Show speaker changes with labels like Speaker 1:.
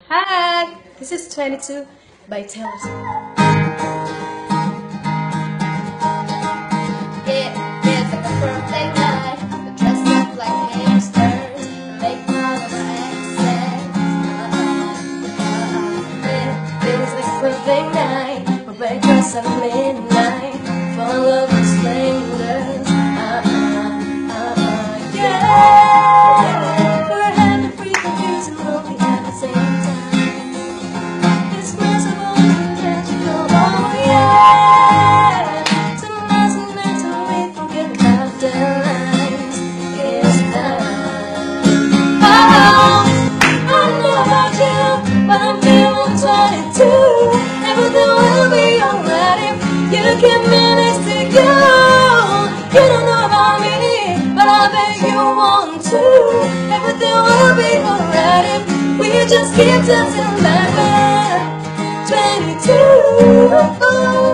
Speaker 1: Hi, this is 22 by Taylor Swift.
Speaker 2: It's like a perfect night. We dress up like hamsters and make fun of our accents.
Speaker 1: It's like a perfect night. We wake us at midnight, fall of the strangers. Yeah. We're having free confusing, but we at the same time. It's merciful and magical. Oh yeah. Tonight's the night till we forget about deadlines. It's time. Oh, I don't know about you, but I'm feeling 22. Everything will be alright if you give me this to you. You don't know about me, but I bet you want to. Everything will be alright if we just keep dancing like that. 22.